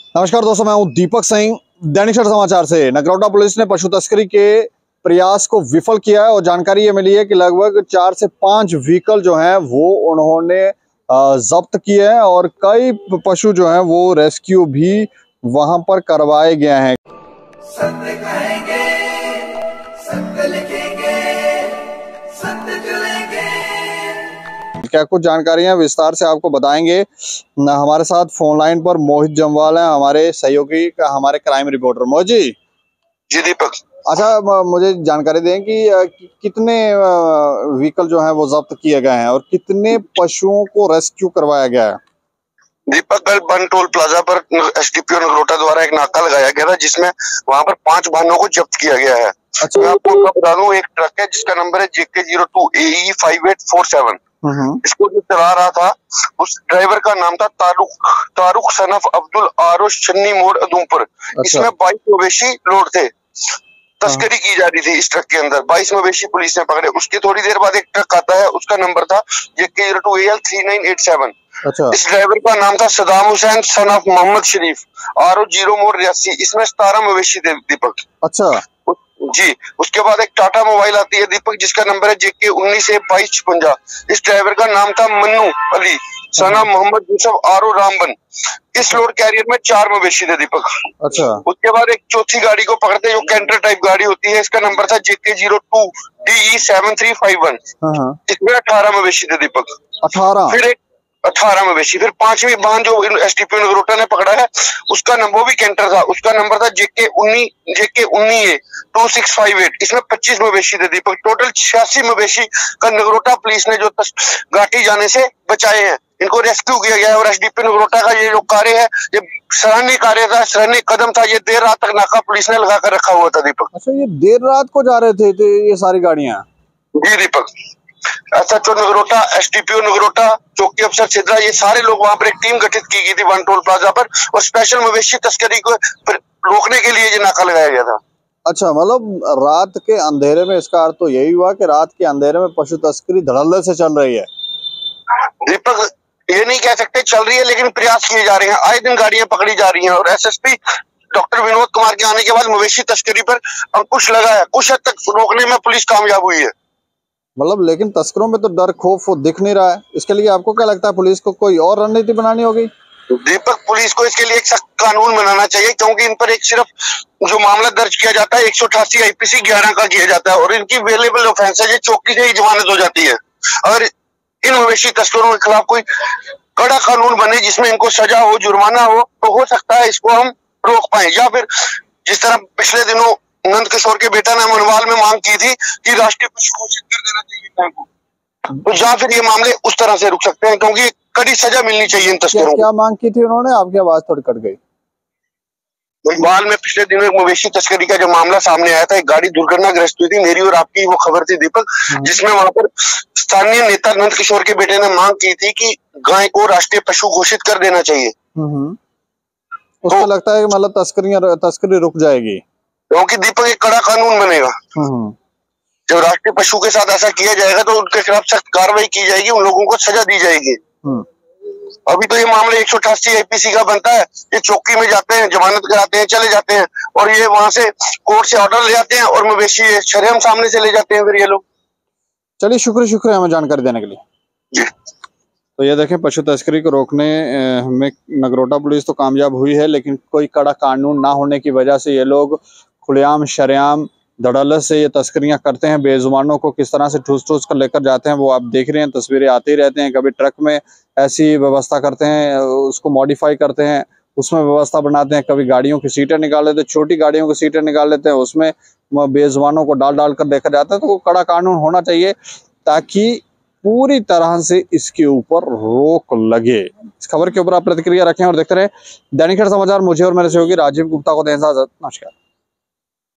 नमस्कार दोस्तों, मैं हूं दीपक सिंह। दैनिक सवेरा समाचार से नगरोटा पुलिस ने पशु तस्करी के प्रयास को विफल किया है और जानकारी ये मिली है कि लगभग 4 से 5 व्हीकल जो हैं वो उन्होंने जब्त किए हैं और कई पशु जो हैं वो रेस्क्यू भी वहां पर करवाए गए हैं। सत्य कहेंगे, सत्य लिखेंगे, सत्य चलेंगे। क्या कुछ जानकारियां विस्तार से आपको बताएंगे। हमारे साथ फोन लाइन पर मोहित जम्वाल हैं, हमारे सहयोगी हमारे क्राइम रिपोर्टर। मोहित जी। जी दीपक। अच्छा, मुझे जानकारी दें कि कितने व्हीकल जो हैं वो जब्त किए गए हैं और कितने पशुओं को रेस्क्यू करवाया गया है। दीपक, कल बन टोल प्लाजा पर एसडीपीओ नगरोटा द्वारा एक नाका लगाया गया था जिसमें वहां पर 5 वाहनों को जब्त किया गया है। अच्छा। मैं आपको बता दूं, एक ट्रक है जिसका नंबर है JK02 AE 5847। इसको जो चला रहा था उस ड्राइवर का नाम था तारुक सन ऑफ अब्दुल आरुश चन्नी मोड़ उधमपुर। इसमें 22 मवेशी लोड थे। तस्करी की जा रही थी इस ट्रक के अंदर। 22 मवेशी पुलिस ने पकड़े। उसके थोड़ी देर बाद एक ट्रक आता है, उसका नंबर था JK02 AL 3987। अच्छा। इस ड्राइवर का नाम था Saddam Hussain son of Mohammad Sharif RO 0 मोड़ रियासी। इसमें 17 मवेशी थे दीपक। अच्छा जी। उसके बाद एक टाटा मोबाइल आती है दीपक जिसका नंबर है JK19 A2256। इस ड्राइवर का नाम था Mannu Ali son of Mohammad Yusuf RO Ramban. इस लोड कैरियर में 4 मवेशी थे दीपक। अच्छा। उसके बाद एक चौथी गाड़ी को पकड़ते जो कैंटर टाइप गाड़ी होती है, इसका नंबर था JK02 DE 7351। इसमें 18 मवेशी थे दीपक। 18। फिर एक 18 मवेशी। फिर 5वीं वाहन जो एसडीपीओ नगरोटा ने पकड़ा है उसका नंबर, वो भी कैंटर था, उसका नंबर था JK19A 2658। इसमें 25 मवेशी थे दीपक। टोटल 86 मवेशी का नगरोटा पुलिस ने जो घाटी जाने से बचाए हैं, इनको रेस्क्यू किया गया है। और एसडीपीओ नगरोटा का ये जो कार्य है, ये सराहनीय कार्य था, सराहनीय कदम था। ये देर रात तक नाका पुलिस ने लगा कर रखा हुआ था दीपक। अच्छा, ये देर रात को जा रहे थे ये सारी गाड़ियां? जी दीपक। SHO नगरोटा, एसडीपीओ नगरोटा, चौकी अफसर सिद्रा, ये सारे लोग वहां पर एक टीम गठित की गई थी वन टोल प्लाजा पर और स्पेशल मवेशी तस्करी को रोकने के लिए ये नाका लगाया गया था। अच्छा, मतलब रात के अंधेरे में, इसका अर्थ तो यही हुआ कि रात के अंधेरे में पशु तस्करी धड़ल्ले से चल रही है। दीपक, ये नहीं कह सकते चल रही है, लेकिन प्रयास किए जा रहे हैं। आए दिन गाड़ियां पकड़ी जा रही हैं और SSP डॉक्टर विनोद कुमार के आने के बाद मवेशी तस्करी पर अंकुश लगा है। कुछ हद तक रोकने में पुलिस कामयाब हुई है। मतलब लेकिन तस्करों में तो डर खौफ दिख नहीं रहा है। इसके लिए आपको क्या लगता है, पुलिस को कोई और रणनीति बनानी होगी? दीपक, पुलिस को इसके लिए एक सख्त कानून बनाना चाहिए, क्योंकि इन पर एक सिर्फ जो मामला दर्ज किया जाता है 188 IPC 11 का किया जाता है और इनकी अवेलेबल ऑफेंस है, ये चौकी से ही जमानत हो जाती है। अगर इन मवेशी तस्करों के खिलाफ कोई कड़ा कानून बने जिसमें इनको सजा हो, जुर्माना हो, तो हो सकता है इसको हम रोक पाए। या फिर जिस तरह पिछले दिनों नंद किशोर के बेटा ने मनवाल में मांग की थी कि राष्ट्रीय पशु घोषित कर देना चाहिए गाय को, तो या फिर ये मामले उस तरह से रुक सकते हैं, क्योंकि कड़ी सजा मिलनी चाहिए इन तस्करों को। क्या मांग की थी उन्होंने? आपकी आवाज थोड़ी कट गई। मनवाल में पिछले दिनों एक मवेशी तस्करी का जो मामला सामने आया था, एक गाड़ी दुर्घटनाग्रस्त हुई थी, मेरी और आपकी वो खबर थी दीपक, जिसमें वहां पर स्थानीय नेता नंद किशोर के बेटे ने मांग की थी कि गाय को राष्ट्रीय पशु घोषित कर देना चाहिए। उसको लगता है कि मतलब तस्करी रुक जाएगी, क्योंकि दीपक एक कड़ा कानून बनेगा। जब राष्ट्रीय पशु के साथ ऐसा किया जाएगा तो उनके खिलाफ सख्त कार्रवाई की जाएगी, उन लोगों को सजा दी जाएगी। अभी तो ये मामला 188 IPC का बनता है। ये चौकी में जाते हैं, जमानत कराते हैं, चले जाते हैं और ये वहां से कोर्ट से ऑर्डर ले जाते हैं और मवेशी शरेआम सामने से ले जाते हैं फिर ये लोग। चलिए, शुक्रिया हमें जानकारी देने के लिए जी। तो ये देखें, पशु तस्करी को रोकने में नगरोटा पुलिस तो कामयाब हुई है, लेकिन कोई कड़ा कानून ना होने की वजह से ये लोग खुलेआम शरेआम धड़ल्ले से ये तस्करियां करते हैं। बेजुबानों को किस तरह से ठूस कर लेकर जाते हैं वो आप देख रहे हैं, तस्वीरें आती रहते हैं। कभी ट्रक में ऐसी व्यवस्था करते हैं, उसको मॉडिफाई करते हैं, उसमें व्यवस्था बनाते हैं। कभी गाड़ियों की सीटें निकाल लेते हैं, छोटी गाड़ियों की सीटें निकाल लेते हैं, उसमें बेजुबानों को डाल कर देखा जाता है। तो कड़ा कानून होना चाहिए ताकि पूरी तरह से इसके ऊपर रोक लगे। इस खबर के ऊपर आप प्रतिक्रिया रखें और देखते रहे दैनिक सवेरा समाचार। मुझे और मेरे सहयोगी राजीव गुप्ता को दें इजाजत। नमस्कार।